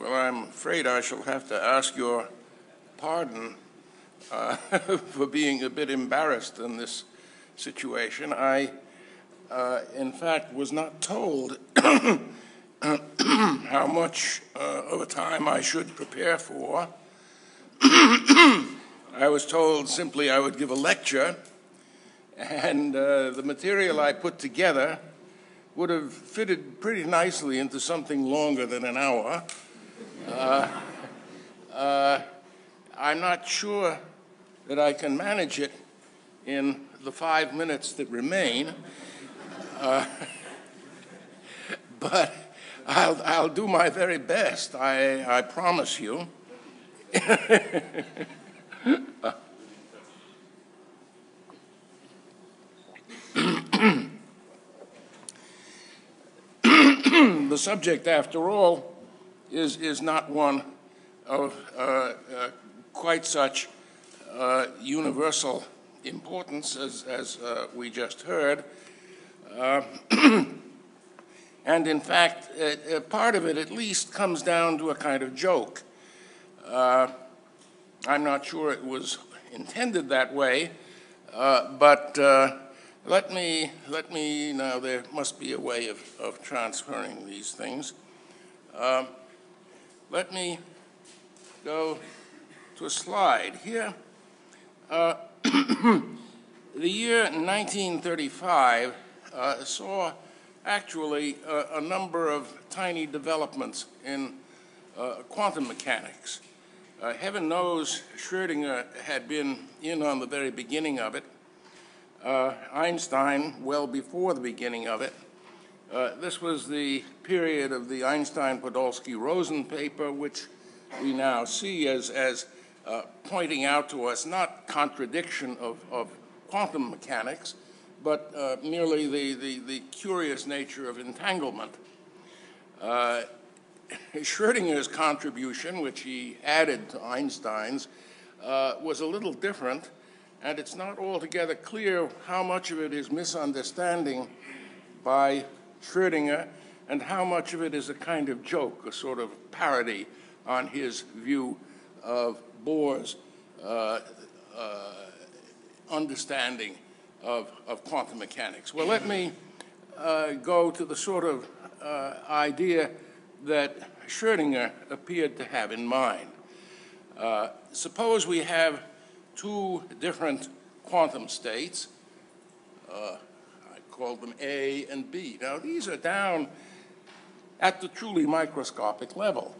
Well, I'm afraid I shall have to ask your pardon for being a bit embarrassed in this situation. I, in fact, was not told how much of a time I should prepare for. I was told simply I would give a lecture, and the material I put together would have fitted pretty nicely into something longer than an hour. I'm not sure that I can manage it in the 5 minutes that remain, but I'll do my very best, I promise you. The subject, after all, is not one of quite such universal importance as we just heard. And in fact, part of it at least comes down to a kind of joke. I'm not sure it was intended that way, but let me now, there must be a way of transferring these things. Let me go to a slide here. The year 1935 saw actually a number of tiny developments in quantum mechanics. Heaven knows Schrödinger had been in on the very beginning of it. Einstein, well before the beginning of it. This was the period of the Einstein-Podolsky-Rosen paper, which we now see as pointing out to us not contradiction of quantum mechanics, but merely the curious nature of entanglement. Schrödinger's contribution, which he added to Einstein's, was a little different, and it's not altogether clear how much of it is misunderstanding by Schrödinger and how much of it is a kind of joke, a sort of parody on his view of Bohr's understanding of quantum mechanics. Well, let me go to the sort of idea that Schrödinger appeared to have in mind. Suppose we have two different quantum states. I call them A and B. Now, these are down at the truly microscopic level.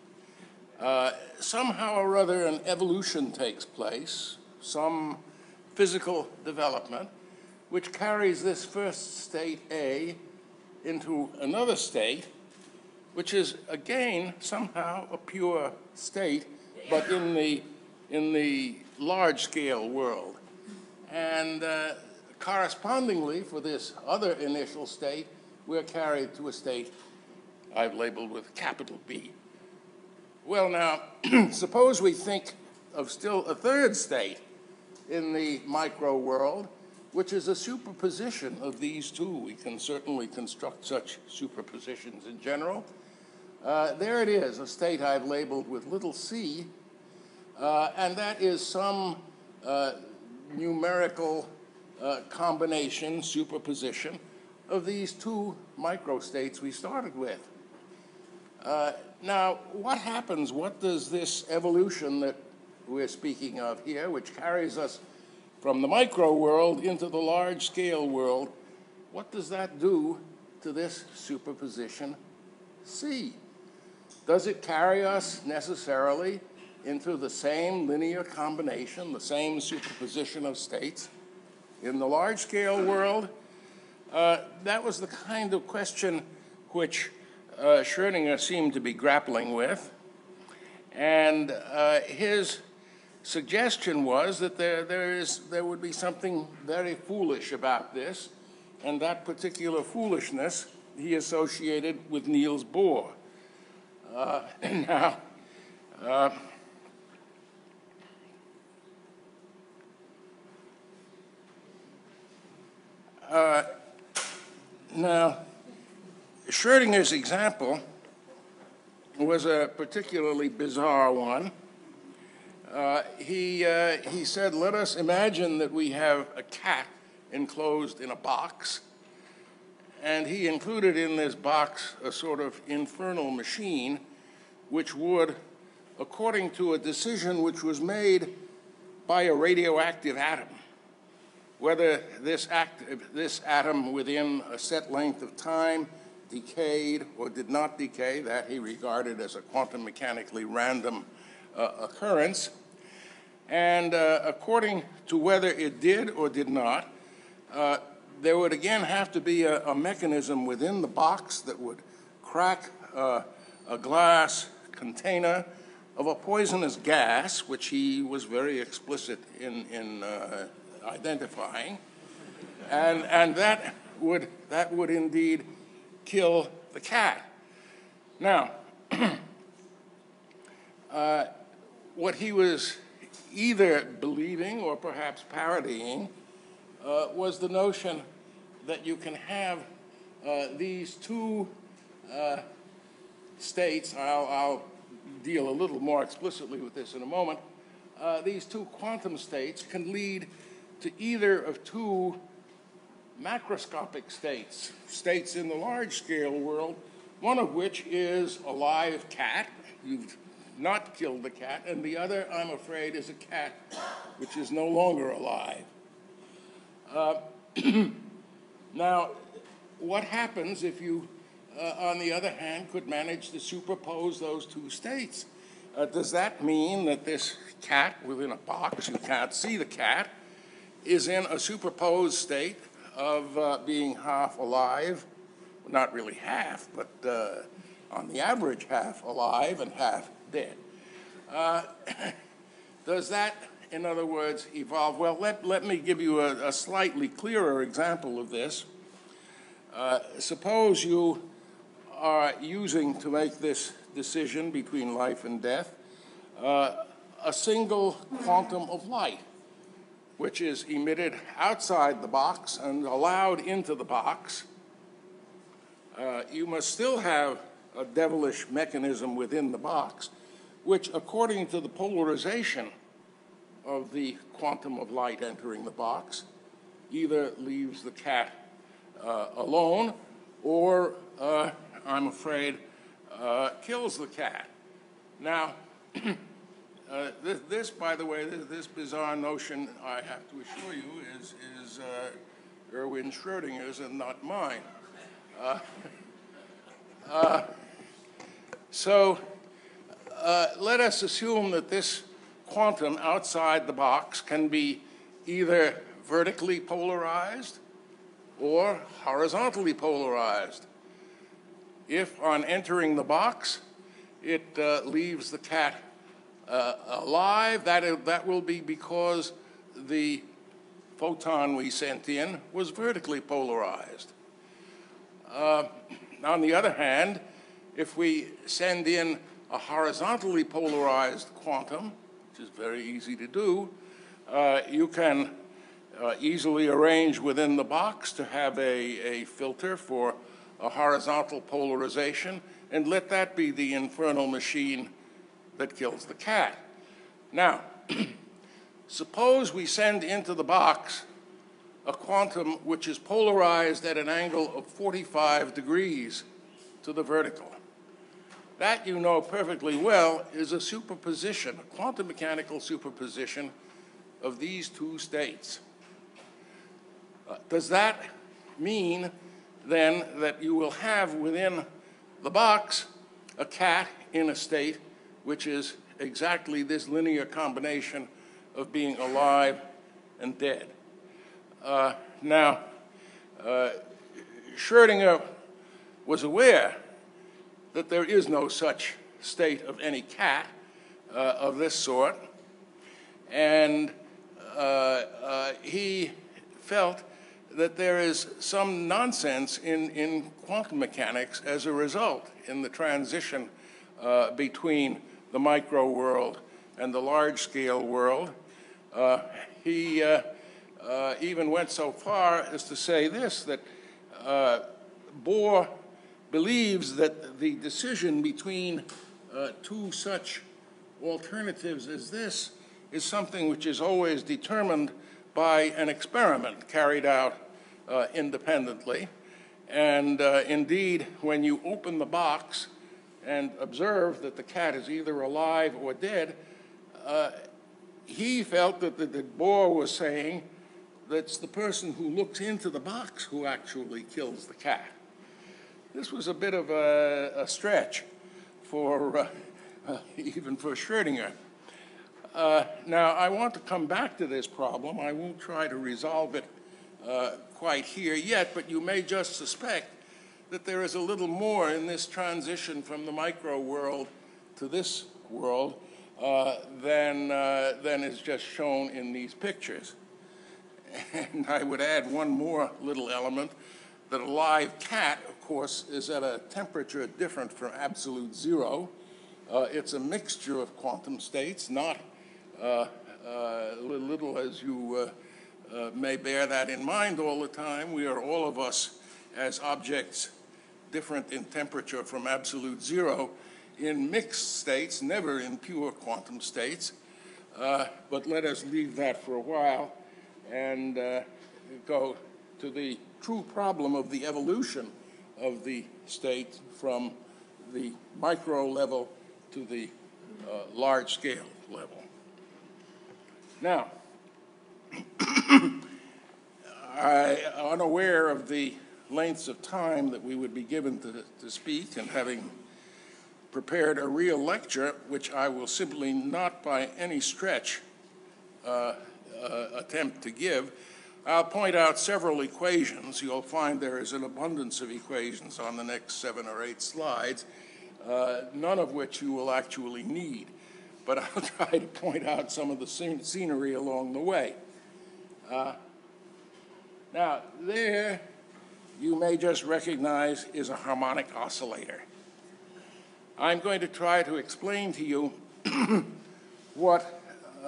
Somehow or other, an evolution takes place, some physical development, which carries this first state, A, into another state, which is, again, somehow a pure state, but in the large-scale world. And correspondingly, for this other initial state, we're carried to a state I've labeled with capital B. Well, now, suppose we think of still a third state in the micro world, which is a superposition of these two. We can certainly construct such superpositions in general. There it is, a state I've labeled with little c, and that is some numerical combination, superposition, of these two microstates we started with. Now, what happens, what does this evolution that we're speaking of here, which carries us from the micro world into the large-scale world, what does that do to this superposition C? Does it carry us necessarily into the same linear combination, the same superposition of states in the large-scale world? That was the kind of question which Schrödinger seemed to be grappling with. And his suggestion was that there would be something very foolish about this, and that particular foolishness he associated with Niels Bohr. Now, Schrödinger's example was a particularly bizarre one. He said, let us imagine that we have a cat enclosed in a box, and he included in this box a sort of infernal machine which would, according to a decision which was made by a radioactive atom, whether this atom within a set length of time decayed or did not decay, that he regarded as a quantum mechanically random occurrence. And according to whether it did or did not, there would again have to be a mechanism within the box that would crack a glass container of a poisonous gas, which he was very explicit in identifying, and that would indeed kill the cat. Now, what he was either believing or perhaps parodying was the notion that you can have these two states. I'll deal a little more explicitly with this in a moment. These two quantum states can lead to either of two macroscopic states, states in the large-scale world, one of which is a live cat. You've not killed the cat, and the other, I'm afraid, is a cat which is no longer alive. Now, what happens if you, on the other hand, could manage to superpose those two states? Does that mean that this cat within a box, you can't see the cat, is in a superposed state of being half alive, not really half, but on the average half alive and half dead? Does that, in other words, evolve? Well, let me give you a slightly clearer example of this. Suppose you are using, to make this decision between life and death, a single quantum of light, which is emitted outside the box and allowed into the box. You must still have a devilish mechanism within the box, which, according to the polarization of the quantum of light entering the box, either leaves the cat alone or, I'm afraid, kills the cat. Now, this, by the way, this bizarre notion, I have to assure you, is Erwin Schrödinger's and not mine. So let us assume that this quantum outside the box can be either vertically polarized or horizontally polarized. If on entering the box it leaves the cat alive, that will be because the photon we sent in was vertically polarized. On the other hand, if we send in a horizontally polarized quantum, which is very easy to do, you can easily arrange within the box to have a filter for a horizontal polarization and let that be the infernal machine that kills the cat. Now, suppose we send into the box a quantum which is polarized at an angle of 45 degrees to the vertical. That, you know perfectly well, is a superposition, a quantum mechanical superposition of these two states. Does that mean, then, that you will have within the box a cat in a state which is exactly this linear combination of being alive and dead? Now, Schrödinger was aware that there is no such state of any cat of this sort, and he felt that there is some nonsense in quantum mechanics as a result in the transition between the micro world and the large-scale world. He even went so far as to say this, that Bohr believes that the decision between to such alternatives as this is something which is always determined by an experiment carried out independently. And indeed, when you open the box and observe that the cat is either alive or dead, he felt that the Bohr was saying that's the person who looks into the box who actually kills the cat. This was a bit of a stretch for even for Schrödinger. Now, I want to come back to this problem. I won't try to resolve it quite here yet, but you may just suspect that there is a little more in this transition from the micro world to this world than is just shown in these pictures. And I would add one more little element, that a live cat, of course, is at a temperature different from absolute zero. It's a mixture of quantum states, not little as you may bear that in mind all the time. We are all of us as objects different in temperature from absolute zero in mixed states, never in pure quantum states. But let us leave that for a while and go to the true problem of the evolution of the state from the micro level to the large scale level. Now, I am unaware of the lengths of time that we would be given to speak, and having prepared a real lecture, which I will simply not by any stretch attempt to give, I'll point out several equations. You'll find there is an abundance of equations on the next 7 or 8 slides, none of which you will actually need. But I'll try to point out some of the scenery along the way. Now, there you may just recognize is a harmonic oscillator. I'm going to try to explain to you what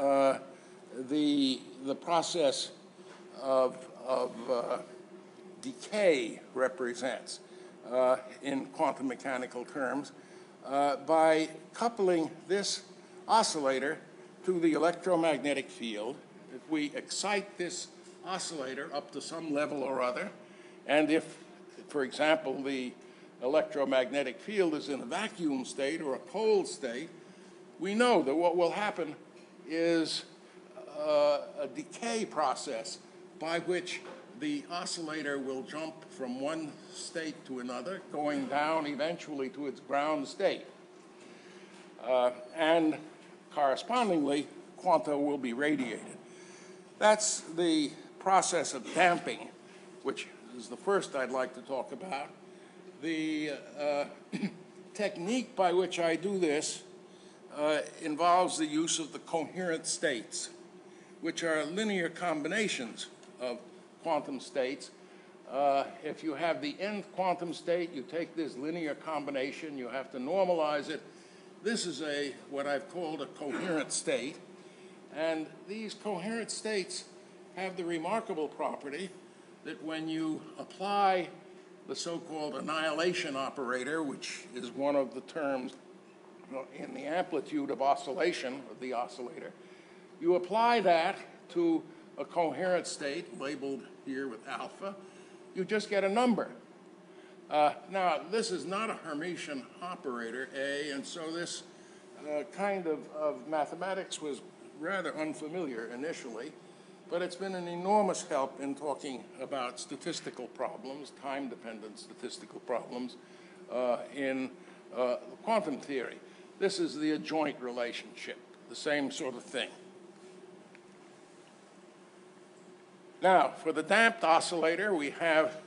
the process of decay represents in quantum mechanical terms by coupling this oscillator to the electromagnetic field. If we excite this oscillator up to some level or other, and if, for example, the electromagnetic field is in a vacuum state or a cold state, we know that what will happen is a decay process by which the oscillator will jump from one state to another, going down eventually to its ground state. And correspondingly, quanta will be radiated. That's the process of damping, which is the first I'd like to talk about. The technique by which I do this involves the use of the coherent states, which are linear combinations of quantum states. If you have the nth quantum state, you take this linear combination, you have to normalize it. This is what I've called a coherent state. And these coherent states have the remarkable property that when you apply the so-called annihilation operator, which is one of the terms in the amplitude of oscillation of the oscillator, you apply that to a coherent state labeled here with alpha, you just get a number. Now, this is not a Hermitian operator, A, and so this kind of mathematics was rather unfamiliar initially, but it's been an enormous help in talking about statistical problems, time-dependent statistical problems in quantum theory. This is the adjoint relationship, the same sort of thing. Now, for the damped oscillator, we have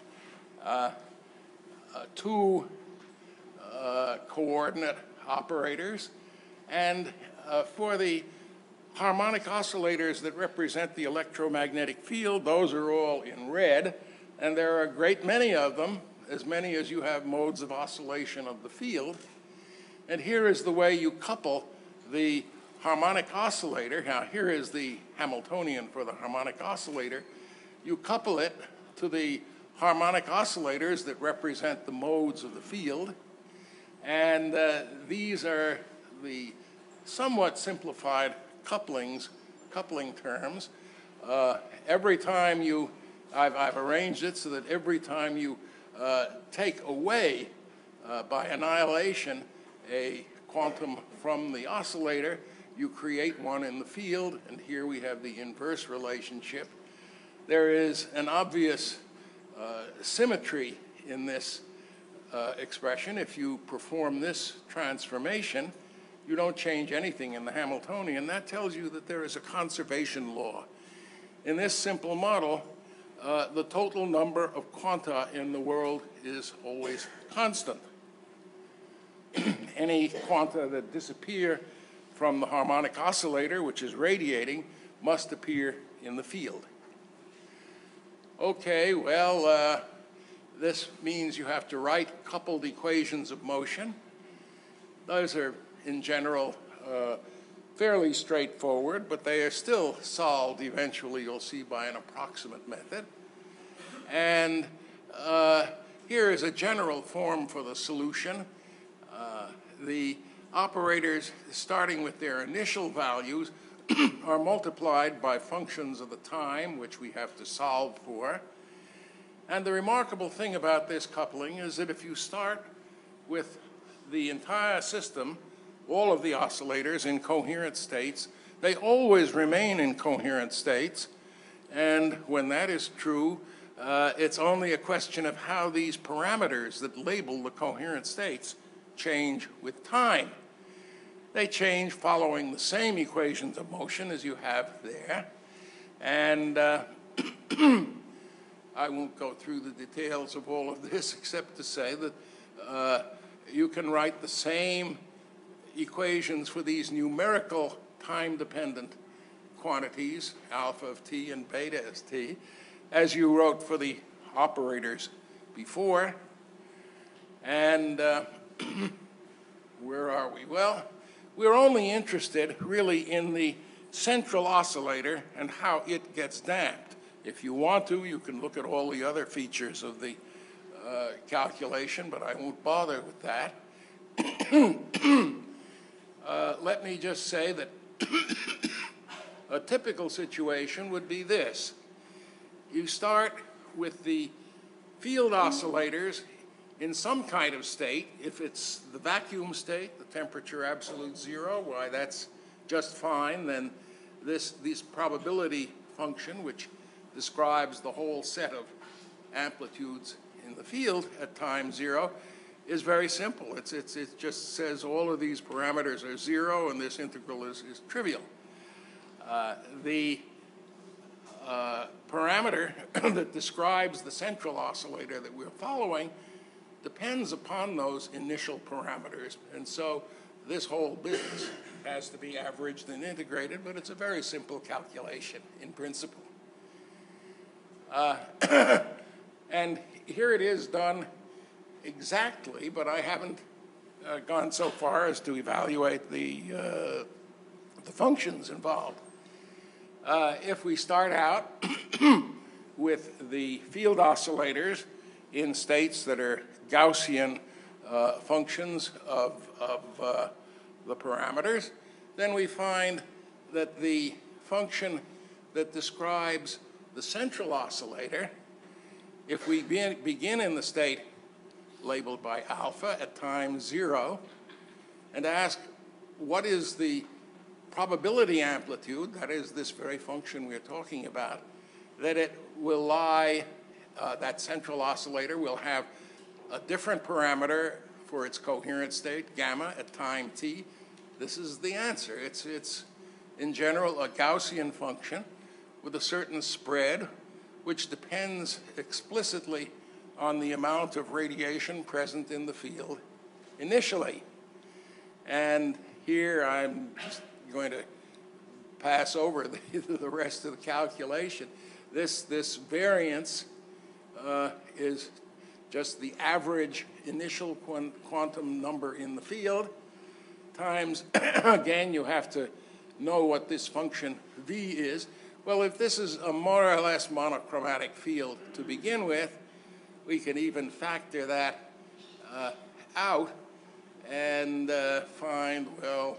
two coordinate operators, and for the harmonic oscillators that represent the electromagnetic field, those are all in red, and there are a great many of them, as many as you have modes of oscillation of the field. And here is the way you couple the harmonic oscillator. Now, here is the Hamiltonian for the harmonic oscillator. You couple it to the harmonic oscillators that represent the modes of the field, and these are the somewhat simplified coupling terms. Every time I've arranged it so that every time you take away by annihilation a quantum from the oscillator, you create one in the field, and here we have the inverse relationship. There is an obvious symmetry in this expression. If you perform this transformation, you don't change anything in the Hamiltonian. That tells you that there is a conservation law. In this simple model, the total number of quanta in the world is always constant. Any quanta that disappear from the harmonic oscillator, which is radiating, must appear in the field. Okay, well, this means you have to write coupled equations of motion. Those are, in general, fairly straightforward, but they are still solved eventually, you'll see, by an approximate method. And here is a general form for the solution. The operators, starting with their initial values, are multiplied by functions of the time, which we have to solve for. And the remarkable thing about this coupling is that if you start with the entire system, all of the oscillators in coherent states, they always remain in coherent states. And when that is true, it's only a question of how these parameters that label the coherent states change with time. They change following the same equations of motion as you have there. And I won't go through the details of all of this except to say that you can write the same equations for these numerical time-dependent quantities, alpha of t and beta as t, as you wrote for the operators before. And where are we? Well, we're only interested really in the central oscillator and how it gets damped. If you want to, you can look at all the other features of the calculation, but I won't bother with that. Let me just say that a typical situation would be this. You start with the field oscillators in some kind of state. If it's the vacuum state, the temperature absolute zero, why, that's just fine. Then this probability function, which describes the whole set of amplitudes in the field at time zero, is very simple. It just says all of these parameters are zero, and this integral is trivial. The parameter that describes the central oscillator that we're following depends upon those initial parameters. And so this whole business has to be averaged and integrated, but it's a very simple calculation in principle. And here it is done exactly, but I haven't gone so far as to evaluate the functions involved. If we start out with the field oscillators in states that are Gaussian functions of the parameters, then we find that the function that describes the central oscillator, if we begin in the state labeled by alpha at time zero and ask what is the probability amplitude, that is this very function we're talking about, that it will lie, that central oscillator will have a different parameter for its coherent state, gamma, at time t. This is the answer. It's in general a Gaussian function with a certain spread, which depends explicitly on the amount of radiation present in the field initially. And here I'm just going to pass over the rest of the calculation. This variance is just the average initial quantum number in the field times, again, you have to know what this function v is. Well, if this is a more or less monochromatic field to begin with, we can even factor that out. and find, well,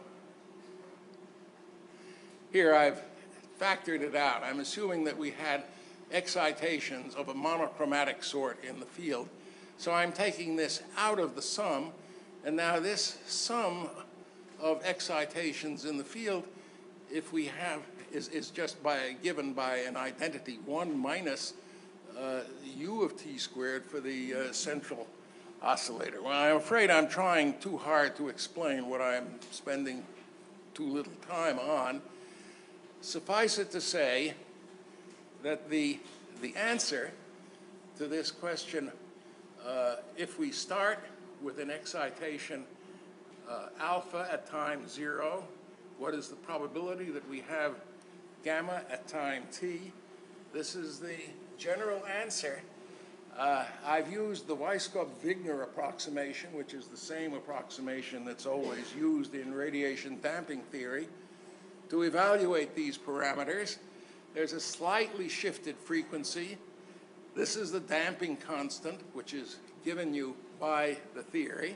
here I've factored it out. I'm assuming that we had excitations of a monochromatic sort in the field. So I'm taking this out of the sum, and now this sum of excitations in the field, if we have, is just given by an identity, 1 minus u of t squared for the central oscillator. Well, I'm afraid I'm trying too hard to explain what I'm spending too little time on. Suffice it to say that the answer to this question, if we start with an excitation alpha at time 0, what is the probability that we have gamma at time t? This is the general answer. I've used the Weisskopf-Wigner approximation, which is the same approximation that's always used in radiation damping theory, to evaluate these parameters. There's a slightly shifted frequency. This is the damping constant, which is given you by the theory.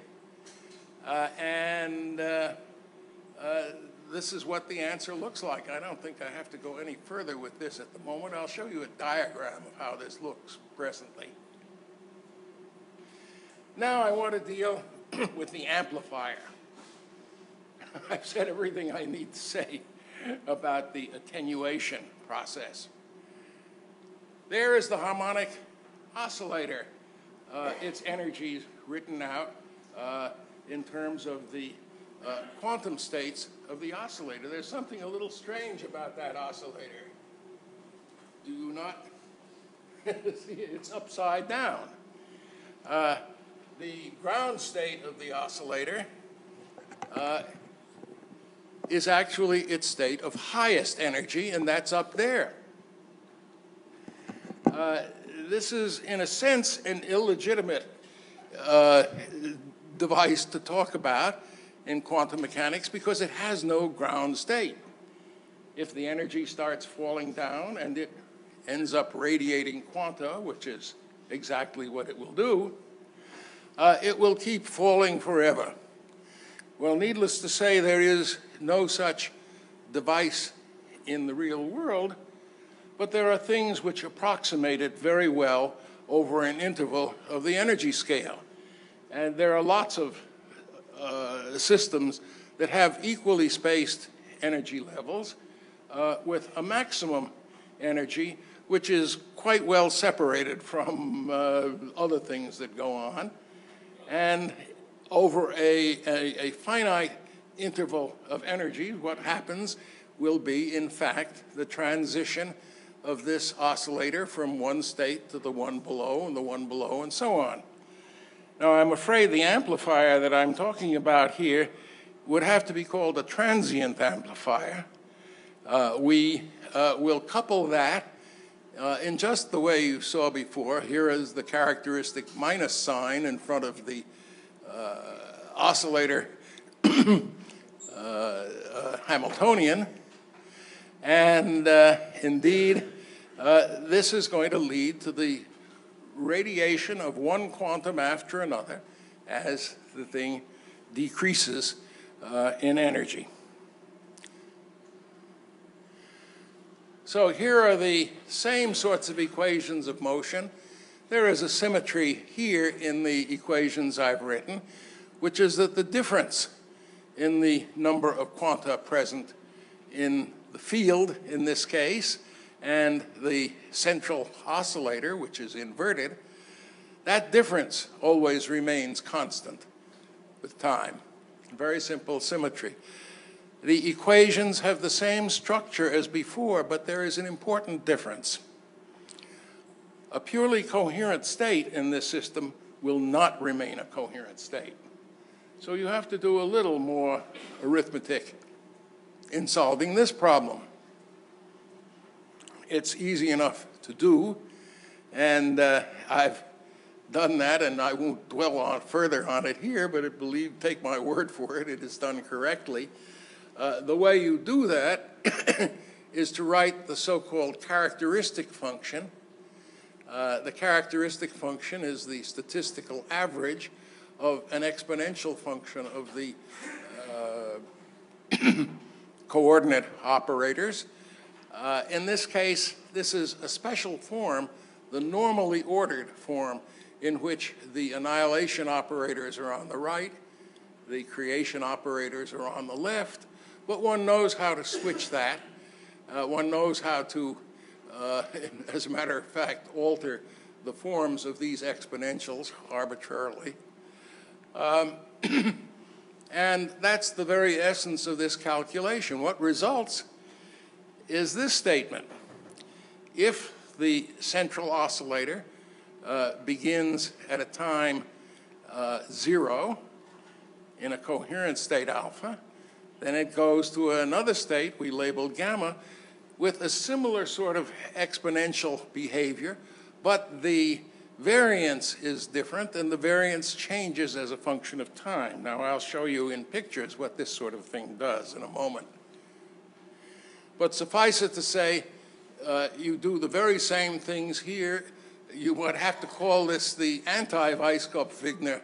This is what the answer looks like. I don't think I have to go any further with this at the moment. I'll show you a diagram of how this looks presently. Now I want to deal with the amplifier. I've said everything I need to say about the attenuation process. There is the harmonic oscillator. Its energy is written out in terms of the quantum states of the oscillator. There's something a little strange about that oscillator. Do you not see it? It's upside down. The ground state of the oscillator is actually its state of highest energy, and that's up there. This is, in a sense, an illegitimate device to talk about in quantum mechanics because it has no ground state. If the energy starts falling down and it ends up radiating quanta, which is exactly what it will do, it will keep falling forever. Well, needless to say, there is no such device in the real world, but there are things which approximate it very well over an interval of the energy scale. And there are lots of systems that have equally spaced energy levels with a maximum energy which is quite well separated from other things that go on. And over a finite interval of energy, what happens will be, in fact, the transition of this oscillator from one state to the one below and the one below and so on. Now, I'm afraid the amplifier that I'm talking about here would have to be called a transient amplifier. We will couple that in just the way you saw before. Here is the characteristic minus sign in front of the oscillator Hamiltonian. And indeed, this is going to lead to the radiation of one quantum after another as the thing decreases in energy. So here are the same sorts of equations of motion. There is a symmetry here in the equations I've written, which is that the difference in the number of quanta present in the field in this case and the central oscillator, which is inverted, that difference always remains constant with time. Very simple symmetry. The equations have the same structure as before, but there is an important difference. A purely coherent state in this system will not remain a coherent state. So you have to do a little more arithmetic in solving this problem. It's easy enough to do, and I've done that, and I won't dwell on further on it here, but take my word for it, it is done correctly. The way you do that is to write the so-called characteristic function. The characteristic function is the statistical average of an exponential function of the coordinate operators. In this case, this is a special form, the normally ordered form, in which the annihilation operators are on the right, the creation operators are on the left, but one knows how to switch that. One knows how to, as a matter of fact, alter the forms of these exponentials arbitrarily. And that's the very essence of this calculation. What results is this statement. If the central oscillator begins at a time 0 in a coherent state alpha, then it goes to another state we labeled gamma with a similar sort of exponential behavior, but the variance is different, and the variance changes as a function of time. Now, I'll show you in pictures what this sort of thing does in a moment. But suffice it to say, you do the very same things here. You would have to call this the anti-Weisskopf-Wigner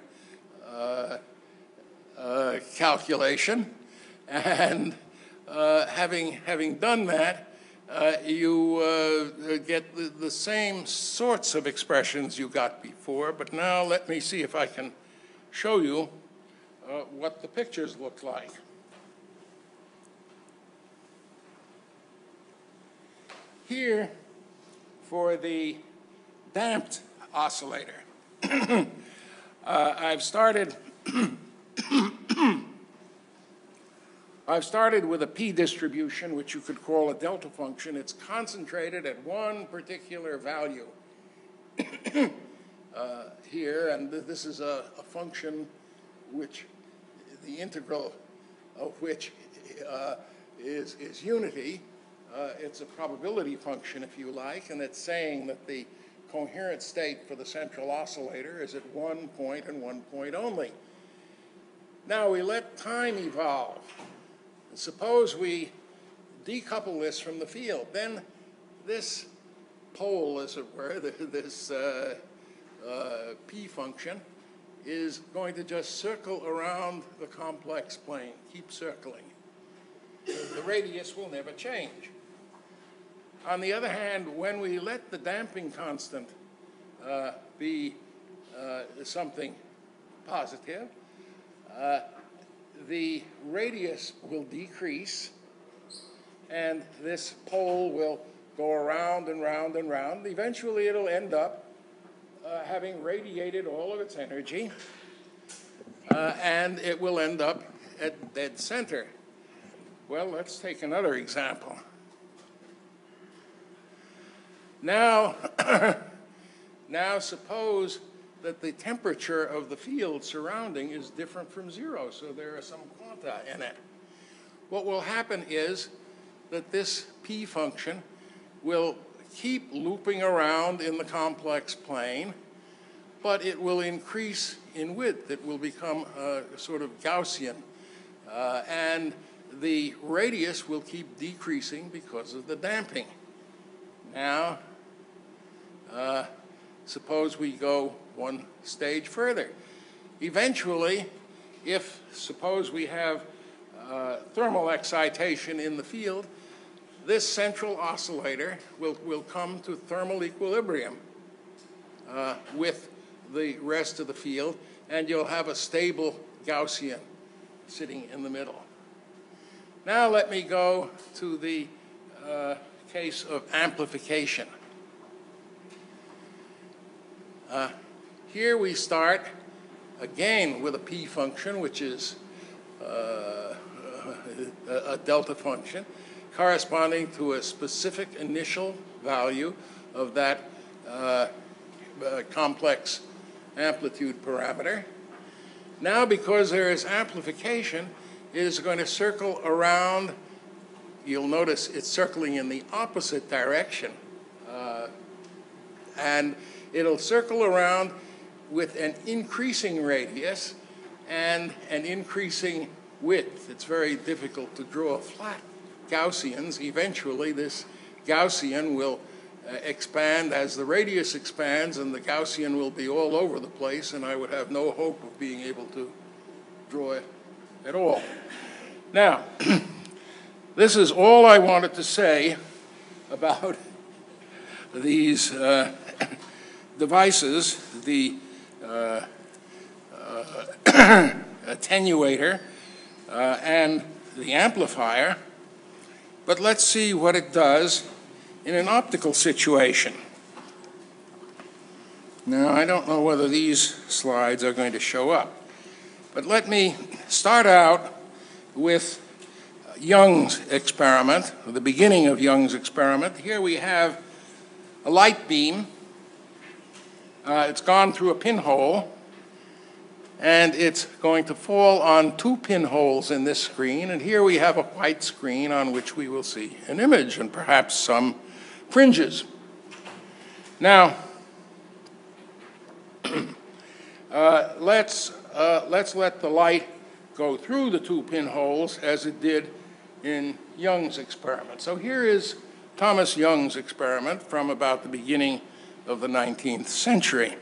calculation. And having done that, you get the same sorts of expressions you got before, but now let me see if I can show you what the pictures look like. Here, for the damped oscillator, I've started with a p distribution, which you could call a delta function. It's concentrated at one particular value here, and this is a function which the integral of which is unity. It's a probability function, if you like, and it's saying that the coherent state for the central oscillator is at 1 point and 1 point only. Now we let time evolve. Suppose we decouple this from the field. Then this pole, as it were, this p function, is going to just circle around the complex plane, keep circling. The radius will never change. On the other hand, when we let the damping constant be something positive, the radius will decrease, and this pole will go around and round and round. Eventually, it'll end up having radiated all of its energy, and it will end up at dead center. Well, let's take another example. Now, suppose that the temperature of the field surrounding is different from 0, so there are some quanta in it. What will happen is that this p function will keep looping around in the complex plane, but it will increase in width. It will become sort of Gaussian, and the radius will keep decreasing because of the damping. Now, suppose we go one stage further. Eventually, suppose we have thermal excitation in the field, this central oscillator will come to thermal equilibrium with the rest of the field, and you'll have a stable Gaussian sitting in the middle. Now let me go to the case of amplification. Here we start again with a p function, which is a delta function corresponding to a specific initial value of that complex amplitude parameter. Now, because there is amplification, it is going to circle around. You'll notice it's circling in the opposite direction. And it'll circle around with an increasing radius and an increasing width. It's very difficult to draw flat Gaussians. Eventually, this Gaussian will expand as the radius expands, and the Gaussian will be all over the place, and I would have no hope of being able to draw it at all. Now, this is all I wanted to say about these devices, the attenuator and the amplifier, but let's see what it does in an optical situation. Now, I don't know whether these slides are going to show up, but let me start out with Young's experiment, the beginning of Young's experiment. Here we have a light beam. It's gone through a pinhole, and it's going to fall on two pinholes in this screen, and here we have a white screen on which we will see an image and perhaps some fringes. Now, let's let the light go through the two pinholes as it did in Young's experiment. So here is Thomas Young's experiment from about the beginning of the 19th century.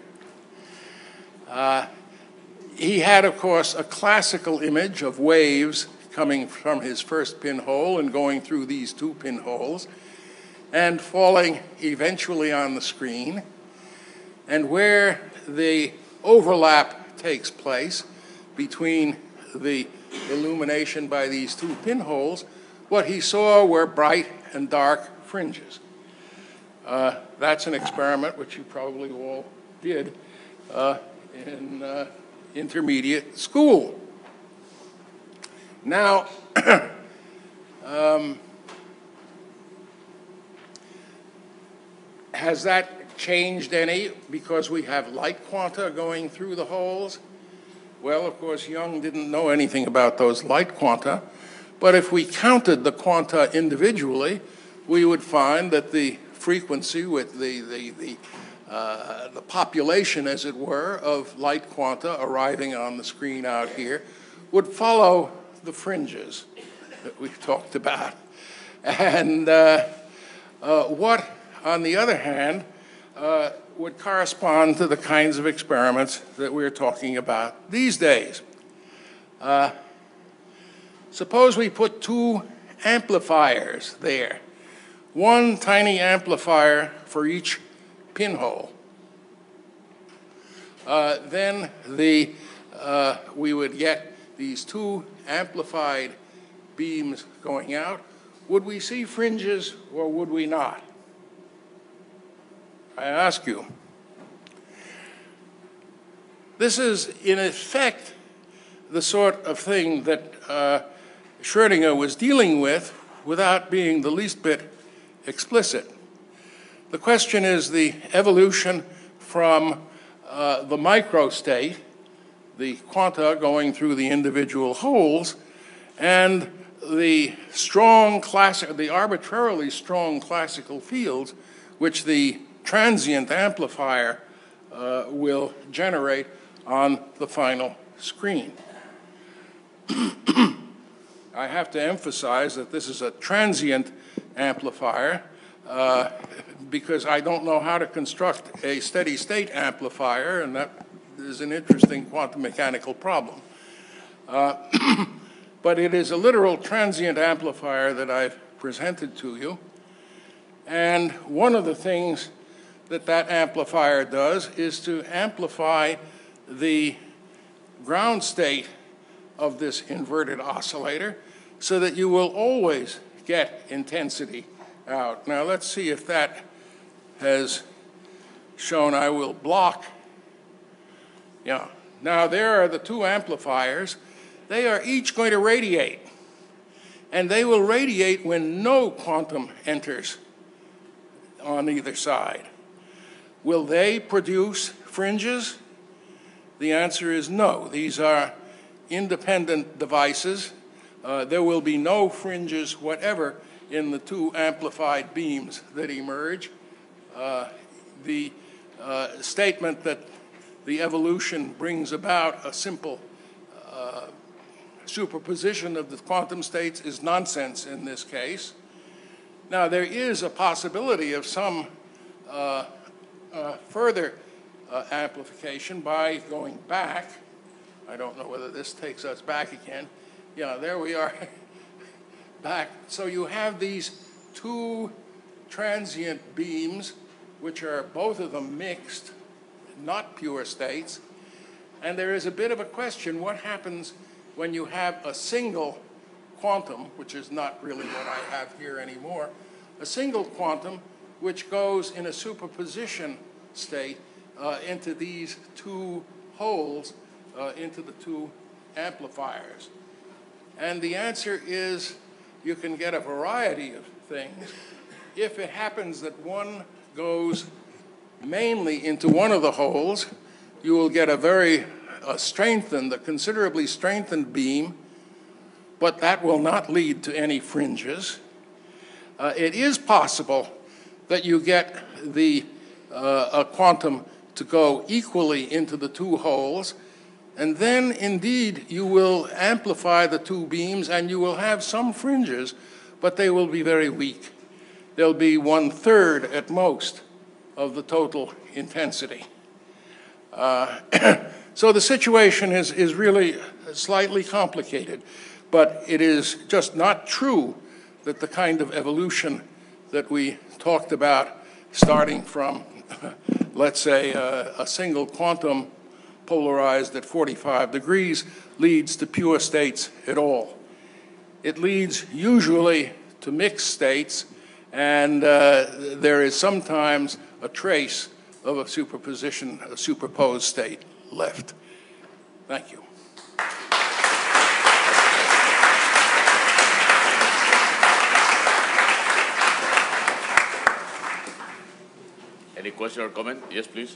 He had, of course, a classical image of waves coming from his first pinhole and going through these two pinholes and falling eventually on the screen. And where the overlap takes place between the illumination by these two pinholes, what he saw were bright and dark fringes. That's an experiment which you probably all did in intermediate school. Now, has that changed any because we have light quanta going through the holes? Well, of course, Young didn't know anything about those light quanta, but if we counted the quanta individually, we would find that the frequency with the population, as it were, of light quanta arriving on the screen out here would follow the fringes that we've talked about. And what, on the other hand, would correspond to the kinds of experiments that we're talking about these days. Suppose we put two amplifiers there, one tiny amplifier for each pinhole. Then we would get these two amplified beams going out. Would we see fringes or would we not? I ask you. This is, in effect, the sort of thing that Schrödinger was dealing with without being the least bit explicit. The question is the evolution from the microstate, the quanta going through the individual holes, and the arbitrarily strong classical fields which the transient amplifier will generate on the final screen. I have to emphasize that this is a transient amplifier because I don't know how to construct a steady state amplifier, and that is an interesting quantum mechanical problem. But it is a literal transient amplifier that I've presented to you. And one of the things that that amplifier does is to amplify the ground state of this inverted oscillator so that you will always get intensity out. Now let's see if that has shown. I will block. Yeah. Now there are the two amplifiers. They are each going to radiate. And they will radiate when no quantum enters on either side. Will they produce fringes? The answer is no. These are independent devices. There will be no fringes whatever in the two amplified beams that emerge. The statement that the evolution brings about a simple superposition of the quantum states is nonsense in this case. Now, there is a possibility of some further amplification by going back. I don't know whether this takes us back again. Yeah, there we are, back. So you have these two transient beams, which are both of them mixed, not pure states. And there is a bit of a question, what happens when you have a single quantum, which is not really what I have here anymore, a single quantum which goes in a superposition state into these two holes, into the two amplifiers. And the answer is you can get a variety of things. If it happens that one goes mainly into one of the holes, you will get a very strengthened, a considerably strengthened beam, but that will not lead to any fringes. It is possible that you get a quantum to go equally into the two holes, and then indeed you will amplify the two beams and you will have some fringes, but they will be very weak. They'll be 1/3 at most of the total intensity. So the situation is really slightly complicated, but it is just not true that the kind of evolution that we talked about, starting from, let's say, a single quantum polarized at 45 degrees, leads to pure states at all. It leads usually to mixed states, and there is sometimes a trace of a superposition, a superposed state left. Thank you. Any question or comment? Yes, please.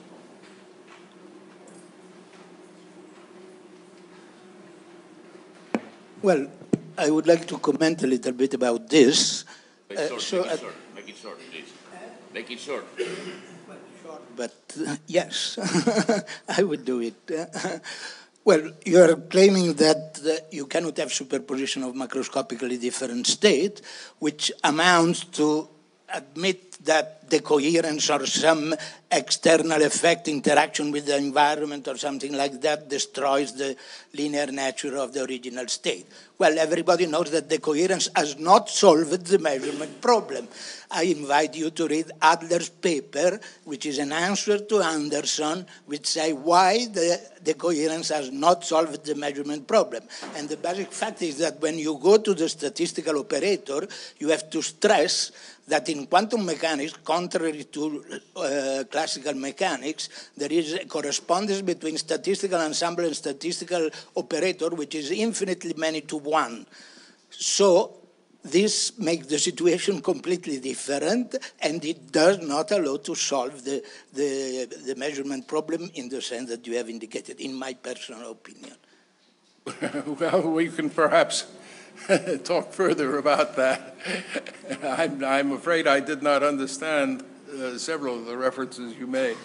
Well, I would like to comment a little bit about this. Make it short, make it short, please. Make it short. But yes, I would do it. Well, you are claiming that you cannot have superposition of macroscopically different states, which amounts to admit that the coherence or some external effect, interaction with the environment or something like that, destroys the linear nature of the original state. Well, everybody knows that the coherence has not solved the measurement problem. I invite you to read Adler's paper, which is an answer to Anderson, which say why the coherence has not solved the measurement problem. And the basic fact is that when you go to the statistical operator, you have to stress that in quantum mechanics, contrary to classical mechanics, there is a correspondence between statistical ensemble and statistical operator, which is infinitely many to one. So this makes the situation completely different, and it does not allow to solve the measurement problem in the sense that you have indicated, in my personal opinion. Well, we can perhaps talk further about that. I'm afraid I did not understand several of the references you made.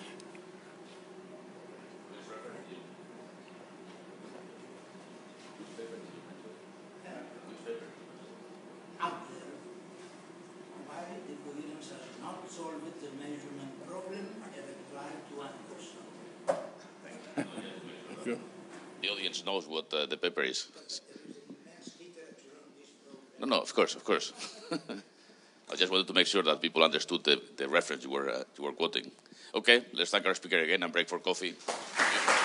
The audience knows what the paper is. No, of course. I just wanted to make sure that people understood the reference you were quoting. Okay, let's thank our speaker again and break for coffee.